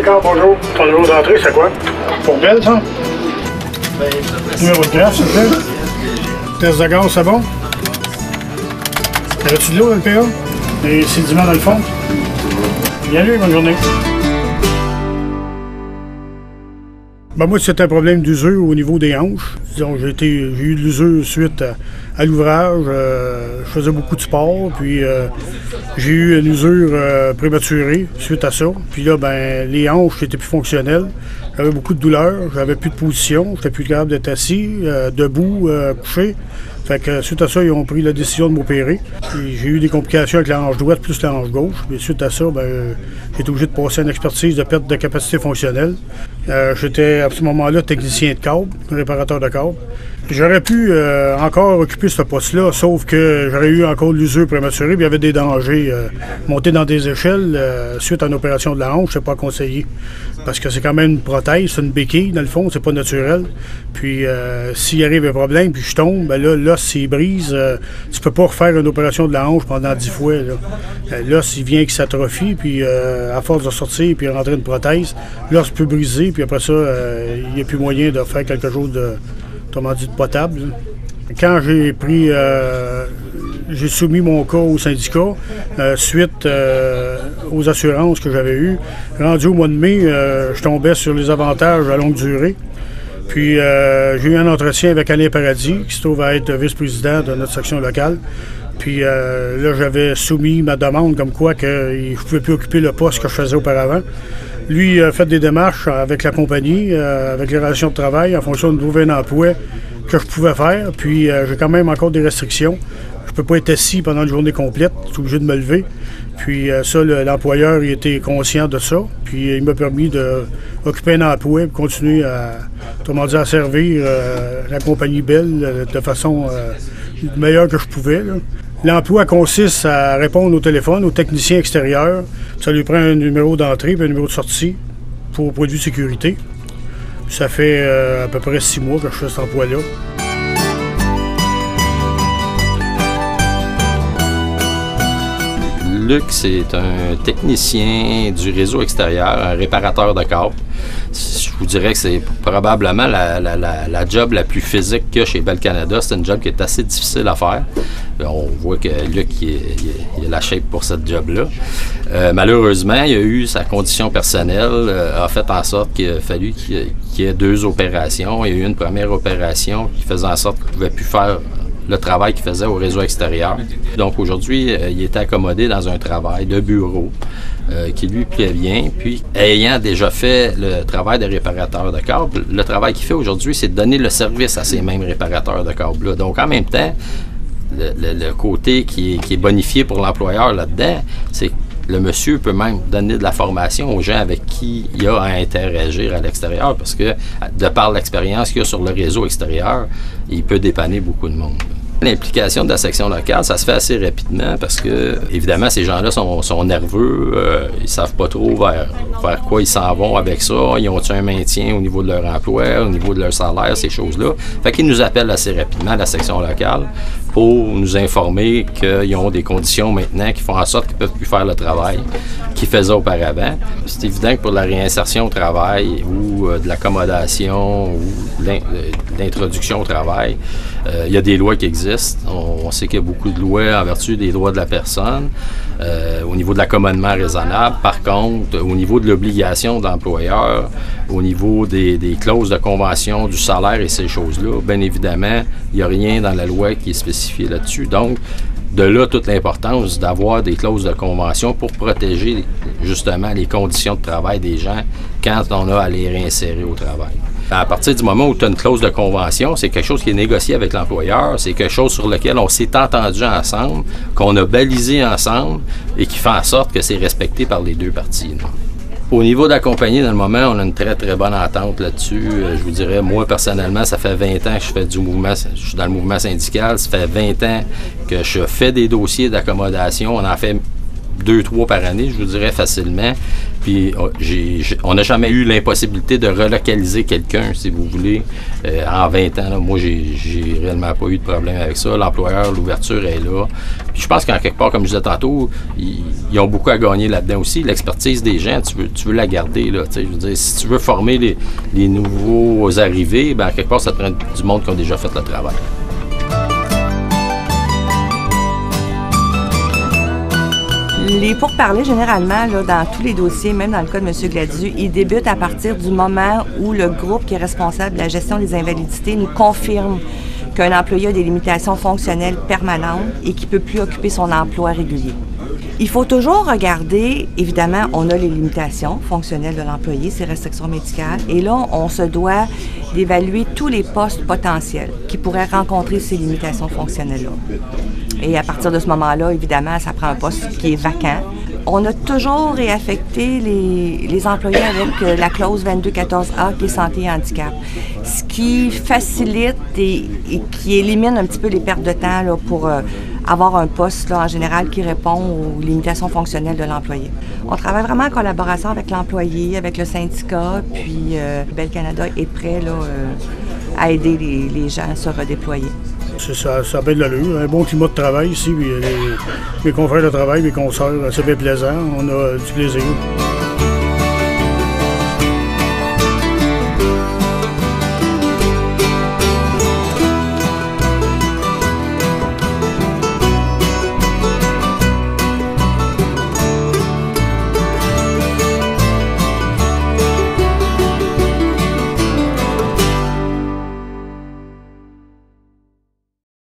Carl, bonjour. Ton numéro d'entrée, c'est quoi? Pour Belle, ça? Numéro de greffe, s'il te plaît. Test de gaz, c'est bon? Avais-tu de l'eau dans le PA? Et sédiments dans le fond? Bien lu, bonne journée. Ben moi, c'était un problème d'usure au niveau des hanches. Disons, j'ai eu de l'usure suite à l'ouvrage. Je faisais beaucoup de sport, puis j'ai eu une usure prématurée suite à ça. Puis là, ben les hanches n'étaient plus fonctionnelles. J'avais beaucoup de douleurs, j'avais plus de position, j'étais plus capable d'être assis, debout, couché. Fait que suite à ça, ils ont pris la décision de m'opérer. J'ai eu des complications avec la hanche droite plus la hanche gauche. Et suite à ça, ben, j'ai été obligé de passer une expertise de perte de capacité fonctionnelle. J'étais à ce moment-là technicien de câble, réparateur de câble. J'aurais pu encore occuper ce poste-là, sauf que j'aurais eu encore de l'usure prématurée, puis il y avait des dangers. Monter dans des échelles suite à une opération de la hanche, c'est pas conseillé. Parce que c'est quand même une prothèse, c'est une béquille, dans le fond, c'est pas naturel. Puis s'il arrive un problème, puis je tombe, ben là, l'os s'il brise, tu peux pas refaire une opération de la hanche pendant 10 fois. L'os, il vient qui s'atrophie, puis à force de sortir, puis rentrer une prothèse, l'os peut briser, puis après ça, il n'y a plus moyen de faire quelque chose de, autrement dit, de potable. Quand j'ai pris... j'ai soumis mon cas au syndicat suite aux assurances que j'avais eues. Rendu au mois de mai, je tombais sur les avantages à longue durée. Puis j'ai eu un entretien avec Alain Paradis, qui se trouve à être vice-président de notre section locale. Puis là, j'avais soumis ma demande comme quoi que je ne pouvais plus occuper le poste que je faisais auparavant. Lui a fait des démarches avec la compagnie, avec les relations de travail, en fonction de trouver un emploi que je pouvais faire. Puis j'ai quand même encore des restrictions. Je peux pas être assis pendant une journée complète, je suis obligé de me lever. Puis ça, l'employeur, il était conscient de ça. Puis il m'a permis d'occuper un emploi et continuer à, autrement dit, à servir la compagnie Bell de façon meilleure que je pouvais. L'emploi consiste à répondre au téléphone aux techniciens extérieurs. Ça lui prend un numéro d'entrée et un numéro de sortie pour produits de sécurité. Ça fait à peu près 6 mois que je fais cet emploi-là. Luc, c'est un technicien du réseau extérieur, un réparateur de câbles. Je vous dirais que c'est probablement la job la plus physique qu'il y a chez Bell Canada. C'est une job qui est assez difficile à faire. On voit que Luc, il a la shape pour cette job-là. Malheureusement, il a eu sa condition personnelle, a fait en sorte qu'il a fallu qu'il y ait 2 opérations. Il y a eu une première opération qui faisait en sorte qu'il ne pouvait plus faire le travail qu'il faisait au réseau extérieur. Donc aujourd'hui, il était accommodé dans un travail de bureau qui lui plaît bien. Puis, ayant déjà fait le travail de réparateur de câbles, le travail qu'il fait aujourd'hui, c'est de donner le service à ces mêmes réparateurs de câbles-là. Donc en même temps, le côté qui est bonifié pour l'employeur là-dedans, c'est que le monsieur peut même donner de la formation aux gens avec qui il a à interagir à l'extérieur parce que, de par l'expérience qu'il a sur le réseau extérieur, il peut dépanner beaucoup de monde. L'implication de la section locale, ça se fait assez rapidement parce que, évidemment, ces gens-là sont nerveux, ils savent pas trop vers quoi ils s'en vont avec ça. Ils ont-ils un maintien au niveau de leur emploi, au niveau de leur salaire, ces choses-là. Fait qu'ils nous appellent assez rapidement, la section locale, pour nous informer qu'ils ont des conditions maintenant qui font en sorte qu'ils ne peuvent plus faire le travail qu'ils faisaient auparavant. C'est évident que pour la réinsertion au travail ou de l'accommodation ou de l'introduction au travail, il y a des lois qui existent. On sait qu'il y a beaucoup de lois en vertu des droits de la personne au niveau de l'accommodement raisonnable. Par contre, au niveau de l'obligation de l'employeur, au niveau des clauses de convention, du salaire et ces choses-là, bien évidemment, il n'y a rien dans la loi qui est spécifié là-dessus. Donc, de là toute l'importance d'avoir des clauses de convention pour protéger justement les conditions de travail des gens quand on a à les réinsérer au travail. À partir du moment où tu as une clause de convention, c'est quelque chose qui est négocié avec l'employeur, c'est quelque chose sur lequel on s'est entendu ensemble, qu'on a balisé ensemble et qui fait en sorte que c'est respecté par les 2 parties. Là. Au niveau de la compagnie, dans le moment, on a une très, très bonne entente là-dessus. Je vous dirais, moi, personnellement, ça fait 20 ans que je fais du mouvement, je suis dans le mouvement syndical. Ça fait 20 ans que je fais des dossiers d'accommodation. On en fait 2-3 par année, je vous dirais facilement. Puis on n'a jamais eu l'impossibilité de relocaliser quelqu'un, si vous voulez, en 20 ans. Là, moi, j'ai réellement pas eu de problème avec ça. L'employeur, l'ouverture est là. Puis je pense qu'en quelque part, comme je disais tantôt, ils ont beaucoup à gagner là-dedans aussi. L'expertise des gens, tu veux la garder. Là, je veux dire, si tu veux former les nouveaux arrivés, ben, en quelque part, ça te prend du monde qui ont déjà fait le travail. Les pourparlers, généralement, là, dans tous les dossiers, même dans le cas de M. Gladieux, ils débutent à partir du moment où le groupe qui est responsable de la gestion des invalidités nous confirme qu'un employé a des limitations fonctionnelles permanentes et qu'il ne peut plus occuper son emploi régulier. Il faut toujours regarder, évidemment, on a les limitations fonctionnelles de l'employé, ses restrictions médicales, et là, on se doit d'évaluer tous les postes potentiels qui pourraient rencontrer ces limitations fonctionnelles-là. Et à partir de ce moment-là, évidemment, ça prend un poste qui est vacant. On a toujours réaffecté les employés avec la clause 2214A qui est santé et handicap, ce qui facilite et qui élimine un petit peu les pertes de temps là, pour avoir un poste là, en général qui répond aux limitations fonctionnelles de l'employé. On travaille vraiment en collaboration avec l'employé, avec le syndicat, puis Bell Canada est prêt là, à aider les gens à se redéployer. Ça a bien de l'allure, un bon climat de travail ici, puis mes confrères de travail, mes consoeurs, c'est bien plaisant, on a du plaisir.